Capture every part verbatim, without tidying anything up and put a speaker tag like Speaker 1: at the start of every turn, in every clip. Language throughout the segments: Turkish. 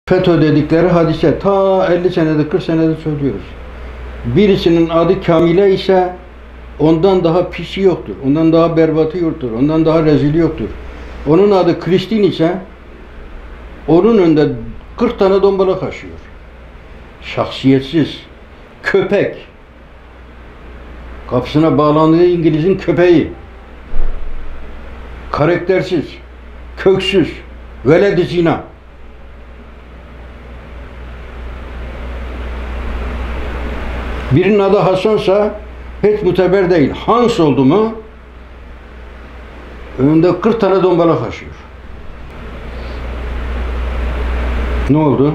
Speaker 1: FETÖ dedikleri hadise ta elli senedir, kırk senedir söylüyoruz. Birisinin adı Kamile ise ondan daha pisi yoktur, ondan daha berbatı yoktur, ondan daha rezili yoktur. Onun adı Kristin ise onun önünde kırk tane dombala kaşıyor. Şahsiyetsiz, köpek, kapısına bağlandığı İngiliz'in köpeği, karaktersiz, köksüz, veled-i zina. Birinin adı Hasan'sa hiç muteber değil. Hans oldu mu önünde kırk tane dombala kaşıyor. Ne oldu?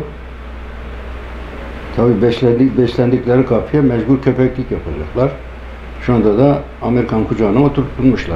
Speaker 1: Tabii beslendik, beslendikleri kapıya mecbur köpeklik yapacaklar. Şu anda da Amerikan kucağına oturtulmuşlar.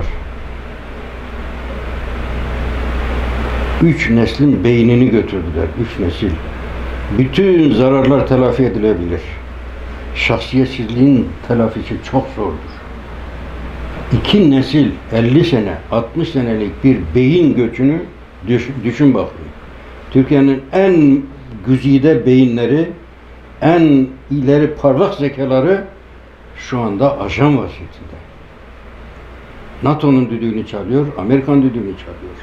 Speaker 1: Üç neslin beynini götürdüler. Üç nesil. Bütün zararlar telafi edilebilir. Şahsiyetsizliğin telafisi çok zordur. İki nesil, elli sene, altmış senelik bir beyin göçünü düşün, düşün bakayım. Türkiye'nin en güzide beyinleri, en ileri parlak zekaları şu anda ajan vaziyetinde. NATO'nun düdüğünü çalıyor, Amerikan düdüğünü çalıyor.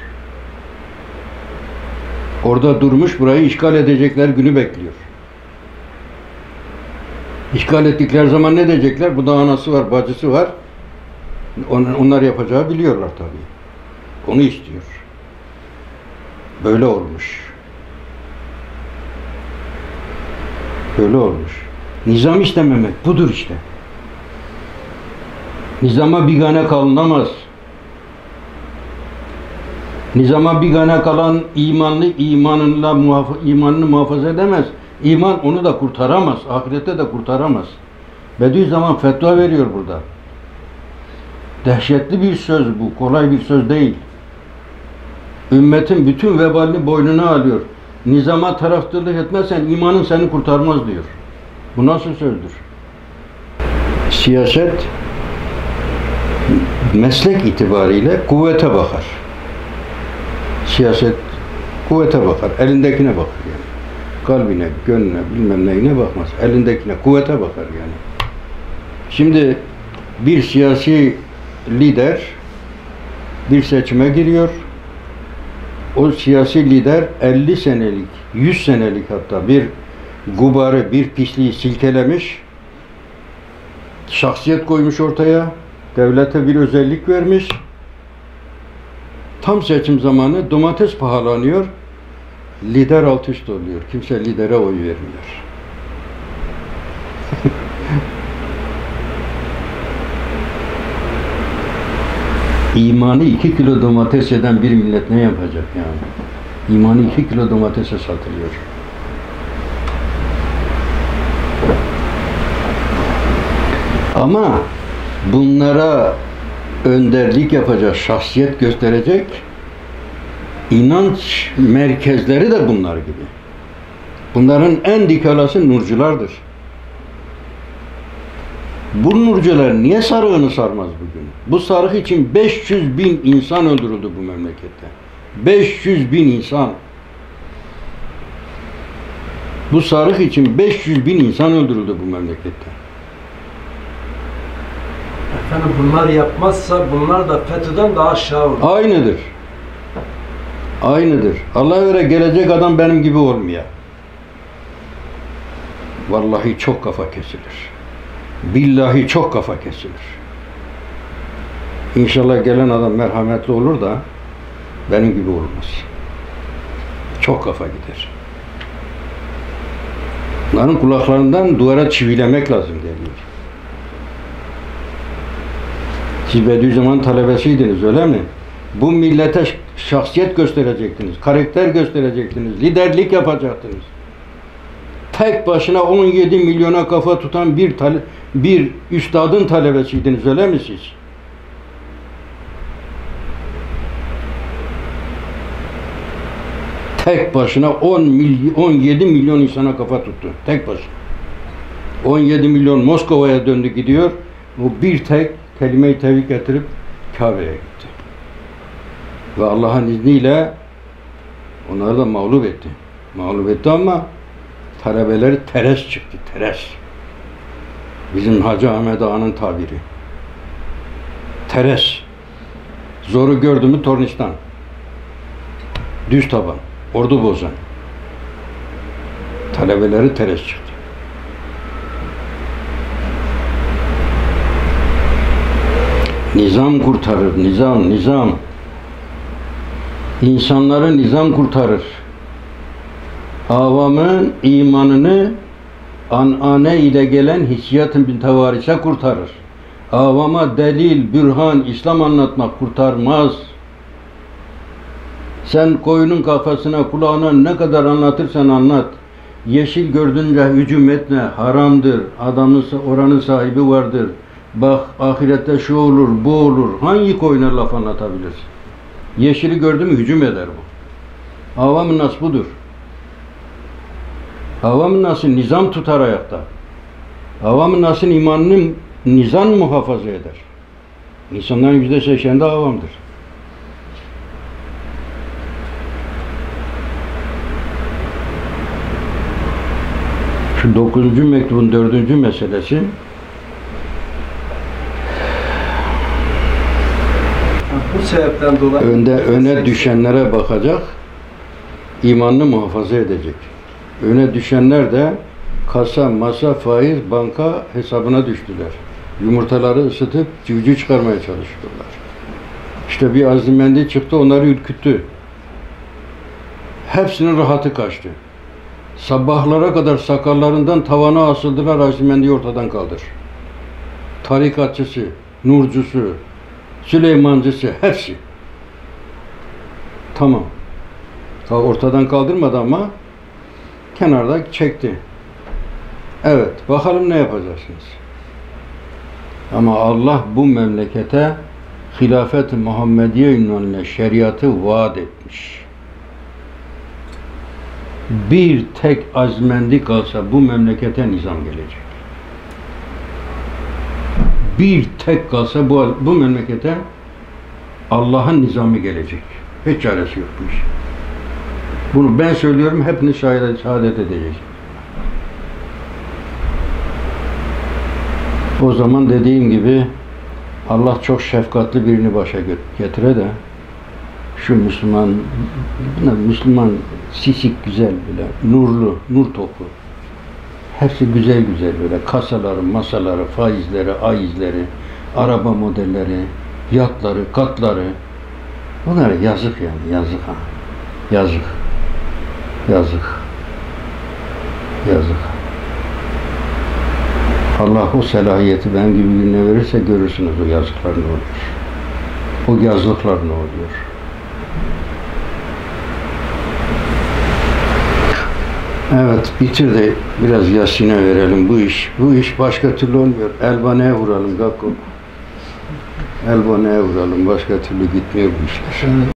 Speaker 1: Orada durmuş, burayı işgal edecekler günü bekliyor. İşgal ettikleri zaman ne diyecekler? Bu da anası var, bacısı var. Onlar yapacağı biliyorlar tabii. Onu istiyor. Böyle olmuş. Böyle olmuş. Nizam istememek budur işte. Nizama bigane kalınamaz. Nizama bigane kalan imanlı imanınla muhaf imanını muhafaza edemez. İman onu da kurtaramaz. Ahirette de kurtaramaz. Bediüzzaman fetva veriyor burada. Dehşetli bir söz bu. Kolay bir söz değil. Ümmetin bütün vebalini boynuna alıyor. Nizama taraftarlık etmezsen imanın seni kurtarmaz diyor. Bu nasıl sözdür? Siyaset meslek itibariyle kuvvete bakar. Siyaset kuvvete bakar. Elindekine bakar yani. Kalbine, gönlüne, bilmem neyine bakmaz. Elindekine, kuvvete bakar yani. Şimdi bir siyasi lider bir seçime giriyor. O siyasi lider elli senelik, yüz senelik hatta bir gubarı, bir pisliği silkelemiş, şahsiyet koymuş ortaya, devlete bir özellik vermiş. Tam seçim zamanı domates pahalanıyor, lider alt üst oluyor. Kimse lidere oy vermiyor. İmanı iki kilo domates eden bir millet ne yapacak yani? İmanı iki kilo domatese satılıyor. Ama bunlara önderlik yapacak, şahsiyet gösterecek inanç merkezleri de bunlar gibi. Bunların en dikalası nurculardır. Bu nurcular niye sarığını sarmaz bugün? Bu sarık için beş yüz bin insan öldürüldü bu memlekette. beş yüz bin insan. Bu sarık için beş yüz bin insan öldürüldü bu memlekette.
Speaker 2: Efendim bunlar yapmazsa bunlar da FETÖ'den daha aşağı olur.
Speaker 1: Aynıdır. Aynıdır. Allah'a göre gelecek adam benim gibi olmuyor. Vallahi çok kafa kesilir. Billahi çok kafa kesilir. İnşallah gelen adam merhametli olur da benim gibi olmaz. Çok kafa gider. Bunların kulaklarından duvara çivilemek lazım geliyor. Siz Bediüzzaman talebesiydiniz öyle mi? Bu millete şahsiyet gösterecektiniz, karakter gösterecektiniz, liderlik yapacaktınız. Tek başına on yedi milyona kafa tutan bir tale bir üstadın talebesiydiniz öyle mi siz? Tek başına on yedi milyon insana kafa tuttu. Tek başına. on yedi milyon Moskova'ya döndü gidiyor. O bir tek kelime-i tevhid getirip Kabe'ye gitti. Ve Allah'ın izniyle onları da mağlup etti. Mağlup etti ama talebeleri teres çıktı, teres. Bizim Hacı Ahmet Ağa'nın tabiri. Teres. Zoru gördü mü tornistan. Düz taban. Ordu bozan. Talebeleri teres çıktı. Nizam kurtarır, nizam, nizam. İnsanları nizam kurtarır. Avamın imanını anane ile gelen hissiyat-ı mütevarise kurtarır. Avama delil, bürhan, İslam anlatmak kurtarmaz. Sen koyunun kafasına, kulağına ne kadar anlatırsan anlat. Yeşil gördüğünce hücum etme, haramdır. Adamın oranın sahibi vardır. Bak ahirette şu olur, bu olur. Hangi koyuna laf anlatabilirsin? Yeşili gördü mü hücum eder bu. Avamın nas budur. Avamın nası nizam tutar ayakta. Avamın nasın imanını nizam muhafaza eder. İnsanların yüzde sekseni de avamdır. Şu dokuzuncu mektubun dördüncü meselesi
Speaker 2: bu sebepten dolayı
Speaker 1: önde öne düşenlere bakacak, imanını muhafaza edecek. Öne düşenler de kasa, masa, faiz, banka hesabına düştüler. Yumurtaları ısıtıp civciv çıkarmaya çalışıyorlar. İşte bir azimendi çıktı, onları ürküttü. Hepsinin rahatı kaçtı. Sabahlara kadar sakallarından tavana asıldılar, azimendiyi ortadan kaldır. Tarikatçısı, nurcusu, Süleymancısı, hepsi. Tamam. Ortadan kaldırmadı ama kenarda çekti. Evet, bakalım ne yapacaksınız? Ama Allah bu memlekete hilafet-i Muhammediye ünvanıyla şeriatı vaat etmiş. Bir tek azmendi kalsa bu memlekete nizam gelecek. Bir tek kalsa bu, bu memlekete Allah'ın nizamı gelecek. Hiç çaresi yok bu iş. Bunu ben söylüyorum, hepiniz şahit, şehadet edecek. O zaman dediğim gibi Allah çok şefkatli birini başa getire de şu Müslüman, Müslüman sisik güzel böyle, nurlu, nur topu. Hepsi güzel güzel böyle, kasaları, masaları, faizleri, aizleri, araba modelleri, yatları, katları. Bunlara yazık yani, yazık ha. Yazık. Yazık. Yazık. Allah o selahiyeti ben gibi birine verirse görürsünüz o yazıklar ne oluyor. O yazıklar ne oluyor. Evet, bitir de biraz Yasin'e verelim bu iş. Bu iş başka türlü olmuyor. Elbane'ye vuralım Gakko. Elbane'ye vuralım. Başka türlü gitmiyor bu işler.